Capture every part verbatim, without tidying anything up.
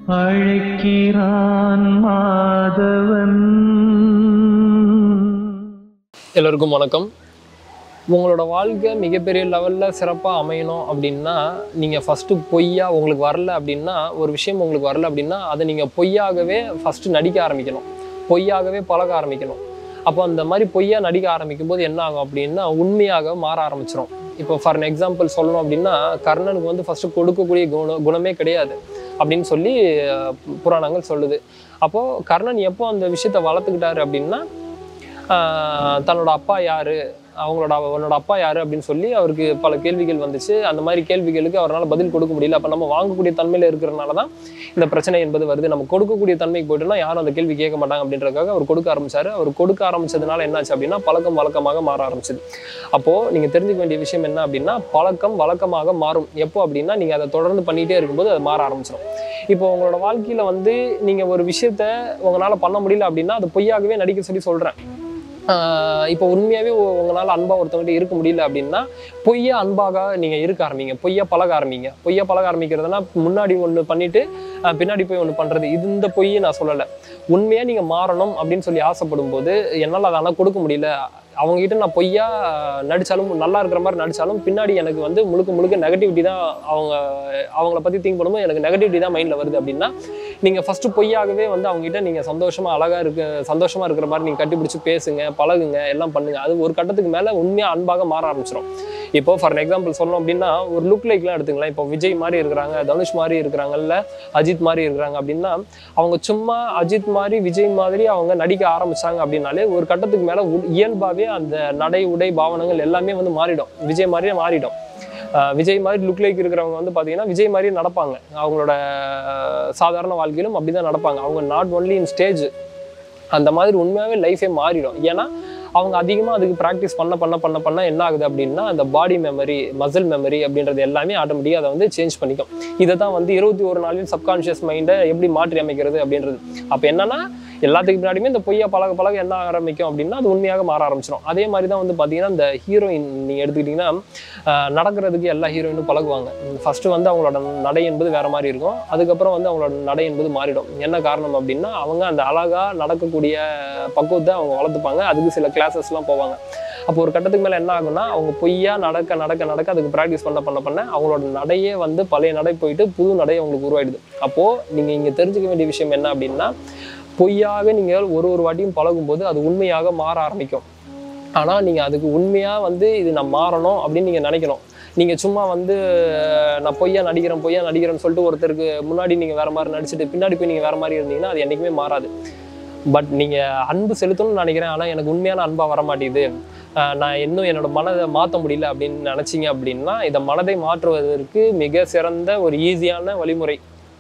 அழைக்கிறான் மாதவன். எல்லோருக்கும் வணக்கம். உங்களோட வாழ்க்கை மிகப்பெரிய லெவலில் சிறப்பாக அமையணும் அப்படின்னா நீங்கள் ஃபஸ்ட்டு பொய்யா உங்களுக்கு வரல அப்படின்னா ஒரு விஷயம் உங்களுக்கு வரல அப்படின்னா அதை நீங்கள் பொய்யாகவே ஃபஸ்ட்டு நடிக்க ஆரம்பிக்கணும், பொய்யாகவே பழக ஆரம்பிக்கணும். அப்போ அந்த மாதிரி பொய்யா நடிக்க ஆரம்பிக்கும் போது என்ன ஆகும் அப்படின்னா உண்மையாக மாற ஆரம்பிச்சிடும். இப்போ ஃபார் அன் எக்ஸாம்பிள் சொல்லணும் அப்படின்னா கர்ணனுக்கு வந்து ஃபஸ்ட்டு கொடுக்கக்கூடிய குண குணமே கிடையாது அப்படின்னு சொல்லி புராணங்கள் சொல்லுது. அப்போது கர்ணன் எப்போ அந்த விஷயத்தை வளர்த்துக்கிட்டாரு அப்படின்னா தன்னோட அப்பா யார், அவங்களோட அவனோட அப்பா யார் அப்படின்னு சொல்லி அவருக்கு பல கேள்விகள் வந்துச்சு. அந்த மாதிரி கேள்விகளுக்கு அவரால் பதில் கொடுக்க முடியல. அப்போ நம்ம வாங்கக்கூடிய தன்மையில் இருக்கிறனால தான் இந்த பிரச்சனை என்பது வருது. நம்ம கொடுக்கக்கூடிய தன்மைக்கு போய்ட்டோம்னா யாரும் அந்த கேள்வி கேட்க மாட்டாங்க அப்படின்றதுக்காக அவர் கொடுக்க ஆரம்பிச்சாரு. அவர் கொடுக்க ஆரம்பிச்சதுனால என்னாச்சு அப்படின்னா பழக்கம் வழக்கமாக மாற ஆரம்பிச்சது. அப்போது நீங்கள் தெரிஞ்சுக்க வேண்டிய விஷயம் என்ன அப்படின்னா பழக்கம் வழக்கமாக மாறும். எப்போ அப்படின்னா நீங்கள் அதை தொடர்ந்து பண்ணிகிட்டே இருக்கும்போது அது மாற ஆரம்பிச்சிடும். இப்போ உங்களோட வாழ்க்கையில் வந்து நீங்கள் ஒரு விஷயத்த உங்களால் பண்ண முடியல அப்படின்னா அது பொய்யாகவே நடிக்க சொல்லி சொல்கிறேன். இப்போ உண்மையாகவே உங்களால் அன்பாக ஒருத்தவங்கிட்ட இருக்க முடியல அப்படின்னா பொய்யா அன்பாக நீங்கள் இருக்க ஆரம்பிங்க, பொய்யா பழக ஆரம்பிங்க. பொய்யா பழக ஆரம்பிக்கிறதுனா முன்னாடி ஒன்று பண்ணிவிட்டு பின்னாடி போய் ஒன்று பண்ணுறது, இது இந்த பொய்யை நான் சொல்லலை. உண்மையாக நீங்கள் மாறணும் அப்படின்னு சொல்லி ஆசைப்படும் போது என்னால் அதை ஆனால் கொடுக்க முடியல, அவங்ககிட்ட நான் பொய்யா நடித்தாலும் நல்லா இருக்கிற மாதிரி நடித்தாலும் பின்னாடி எனக்கு வந்து முழுக்க முழுக்க நெகட்டிவிட்டி தான், அவங்க அவங்கள பற்றி திங்க் பண்ணும்போது எனக்கு நெகட்டிவிட்டி தான் மைண்டில் வருது அப்படின்னா நீங்கள் ஃபஸ்ட்டு பொய்யாகவே வந்து அவங்ககிட்ட நீங்கள் சந்தோஷமாக அழகாக இருக்க சந்தோஷமாக இருக்கிற மாதிரி நீங்கள் கட்டிப்பிடிச்சி பேசுங்க, பழகுங்க, எல்லாம் பண்ணுங்கள். அது ஒரு கட்டத்துக்கு மேலே உண்மையாக அன்பாக மாற ஆரம்பிச்சிடும். இப்போ ஃபார் எக்ஸாம்பிள் சொல்லணும் அப்படின்னா ஒரு லுக் லைக்லாம் எடுத்துக்கலாம். இப்போ விஜய் மாதிரி இருக்கிறாங்க, தனுஷ் மாதிரி இருக்கிறாங்கல்ல, அஜித் மாதிரி இருக்கிறாங்க அப்படின்னா அவங்க சும்மா அஜித் மாதிரி விஜய் மாதிரி அவங்க நடிக்க ஆரம்பிச்சாங்க அப்படின்னாலே ஒரு கட்டத்துக்கு மேலே இயல்பாகவே அந்த நடை உடை பாவனங்கள் எல்லாமே வந்து மாறிடும், விஜய் மாதிரியே மாறிடும். விஜய் மாதிரி லுக் லைக் இருக்கிறவங்க வந்து பார்த்தீங்கன்னா விஜய் மாதிரியே நடப்பாங்க, அவங்களோட சாதாரண வாழ்க்கையிலும் அப்படி தான் நடப்பாங்க. அவங்க நாட் ஒன்லி இன் ஸ்டேஜ், அந்த மாதிரி உண்மையாகவே லைஃபே மாறிடும். ஏன்னா அவங்க அதிகமாக அதுக்கு ப்ராக்டிஸ் பண்ண பண்ண பண்ண பண்ண என்ன ஆகுது அப்படின்னா அந்த பாடி மெமரி, மசில் மெமரி அப்படின்றது எல்லாமே ஆட்டோமேட்டிக்காக அதை வந்து சேஞ்ச் பண்ணிக்கும். இதை தான் வந்து இருபத்தி ஒரு நாளில் சப்கான்ஷியஸ் மைண்டை எப்படி மாற்றி அமைக்கிறது அப்படின்றது. அப்போ என்னன்னா எல்லாத்துக்கு முன்னாடியுமே இந்த பொய்யா பழக பழக என்ன ஆரம்பிக்கும் அப்படின்னா அது உண்மையாக மாற ஆரம்பிச்சிடும். அதே மாதிரி தான் வந்து பார்த்தீங்கன்னா இந்த ஹீரோயின் நீங்கள் எடுத்துக்கிட்டிங்கன்னா நடக்கிறதுக்கு எல்லா ஹீரோயினும் பழகுவாங்க. ஃபஸ்ட்டு வந்து அவங்களோட நடை என்பது வேறு மாதிரி இருக்கும், அதுக்கப்புறம் வந்து அவங்களோட நடை என்பது மாறிடும். என்ன காரணம் அப்படின்னா அவங்க அந்த அழகாக நடக்கக்கூடிய பக்குவத்தை அவங்க வளர்த்துப்பாங்க, அதுக்கு சில கிளாஸஸ்லாம் போவாங்க. அப்போ ஒரு கட்டத்துக்கு மேலே என்ன ஆகும்னா அவங்க பொய்யா நடக்க நடக்க நடக்க அதுக்கு ப்ராக்டிஸ் பண்ண பண்ண பண்ண அவங்களோட நடையே வந்து பழைய நடை போயிட்டு புது நடை அவங்களுக்கு உருவாயிடுது. அப்போது நீங்கள் இங்கே தெரிஞ்சுக்க வேண்டிய விஷயம் என்ன அப்படின்னா பொய்யாக நீங்கள் ஒரு ஒரு வாட்டியும் பழகும்போது அது உண்மையாக மாற ஆரம்பிக்கும். ஆனால் நீங்கள் அதுக்கு உண்மையாக வந்து இது நான் மாறணும் அப்படின்னு நீங்கள் நினைக்கணும். நீங்கள் சும்மா வந்து நான் பொய்யா நடிக்கிறேன் பொய்யா நடிக்கிறேன்னு சொல்லிட்டு ஒருத்தருக்கு முன்னாடி நீங்கள் வேறு மாதிரி நடிச்சுட்டு பின்னாடி போய் நீங்கள் வேறு மாதிரி இருந்தீங்கன்னா அது என்றைக்குமே மாறாது. பட் நீங்கள் அன்பு செலுத்தணும்னு நினைக்கிறேன், ஆனால் எனக்கு உண்மையான அன்பாக வர மாட்டேங்குது, நான் இன்னும் என்னோட மனதை மாற்ற முடியல அப்படின்னு நினச்சிங்க அப்படின்னா இந்த மனதை மாற்றுவதற்கு மிக சிறந்த ஒரு ஈஸியான வழிமுறை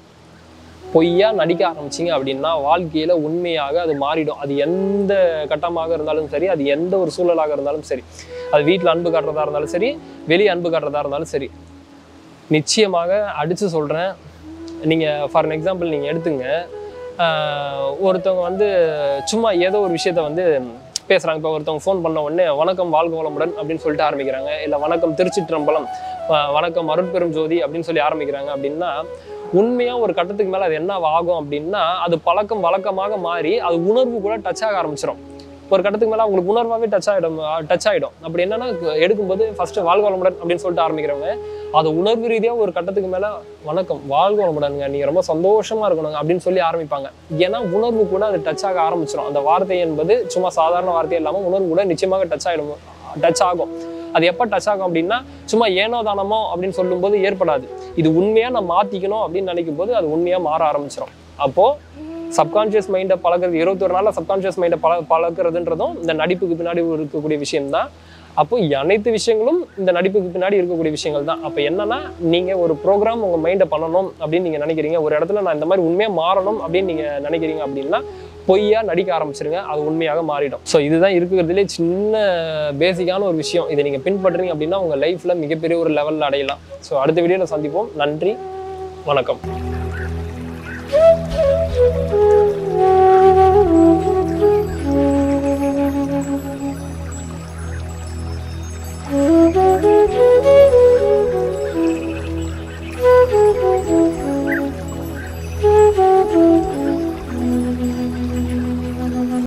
பொய்யா நடிக்க ஆரம்பிச்சிங்க அப்படின்னா வாழ்க்கையில் உண்மையாக அது மாறிடும். அது எந்த கட்டமாக இருந்தாலும் சரி, அது எந்த ஒரு சூழலாக இருந்தாலும் சரி, அது வீட்டில் அன்பு காட்டுறதா இருந்தாலும் சரி, வெளியே அன்பு காட்டுறதா இருந்தாலும் சரி, நிச்சயமாக அடித்து சொல்கிறேன். நீங்கள் ஃபார் அன் எக்ஸாம்பிள் நீங்கள் எடுத்துங்க, ஒருத்தவங்க வந்து சும்மா ஏதோ ஒரு விஷயத்த வந்து பேசுகிறாங்க. இப்போ ஒருத்தவங்க ஃபோன் பண்ண உடனே வணக்கம் வாழ்க வளமுடன் அப்படின்னு சொல்லிட்டு ஆரம்பிக்கிறாங்க, இல்லை வணக்கம் திருச்சிற்றம்பலம், வணக்கம் அருட்பெரும் ஜோதி அப்படின்னு சொல்லி ஆரம்பிக்கிறாங்க அப்படின்னா உண்மையாக ஒரு கட்டத்துக்கு மேலே அது என்ன ஆகும் அப்படின்னா அது பழக்கம் வழக்கமாக மாறி அது உணர்வு கூட டச் ஆக ஆரம்பிச்சிடும். ஒரு கட்டத்துக்கு மேலே அவங்களுக்கு உணர்வாகவே டச் ஆகிடும் டச் ஆகிடும் அப்படி என்னன்னா எடுக்கும்போது ஃபஸ்ட்டு வாழ்க வளமுடன் அப்படின்னு சொல்லிட்டு ஆரம்பிக்கிறவங்க அது உணர்வு ரீதியாக ஒரு கட்டத்துக்கு மேலே வணக்கம் வாழ்க வளமுடனுங்க, நீங்கள் ரொம்ப சந்தோஷமாக இருக்கணுங்க அப்படின்னு சொல்லி ஆரம்பிப்பாங்க. ஏன்னா உணர்வு கூட அது டச் ஆக ஆரம்பிச்சிடும். அந்த வார்த்தை என்பது சும்மா சாதாரண வார்த்தை இல்லாமல் உணர்வு கூட நிச்சயமாக டச் ஆகிடும் டச் ஆகும். அது எப்போ டச் ஆகும் அப்படின்னா சும்மா ஏனோ தானமோ அப்படின்னு சொல்லும்போது ஏற்படாது. இது உண்மையாக நான் மாற்றிக்கணும் அப்படின்னு நினைக்கும் போது அது உண்மையாக மாற ஆரம்பிச்சிடும். அப்போது சப்கான்ஷியஸ் மைண்டை பழகிறது இருபத்தி ஒரு நாளில் சப்கான்ஷியஸ் மைண்டை பழ பழக்கிறதுன்றதும் இந்த நடிப்புக்கு பின்னாடி இருக்கக்கூடிய விஷயம்தான். அப்போ அனைத்து விஷயங்களும் இந்த நடிப்புக்கு பின்னாடி இருக்கக்கூடிய விஷயங்கள் தான். அப்போ என்னன்னா நீங்கள் ஒரு ப்ரோக்ராம் உங்கள் மைண்டை பண்ணணும் அப்படின்னு நீங்கள் நினைக்கிறீங்க, ஒரு இடத்துல நான் இந்த மாதிரி உண்மையாக மாறணும் அப்படின்னு நீங்கள் நினைக்கிறீங்க அப்படின்னா பொய்யா நடிக்க ஆரம்பிச்சிருங்க, அது உண்மையாக மாறிடும். ஸோ இதுதான் இருக்கிறதுலே சின்ன பேசிக்கான ஒரு விஷயம். இதை நீங்கள் பின்பற்றுறீங்க அப்படின்னா உங்கள் லைஃப்பில் மிகப்பெரிய ஒரு லெவலில் அடையலாம். ஸோ அடுத்த வீடியோவில் சந்திப்போம். நன்றி, வணக்கம்.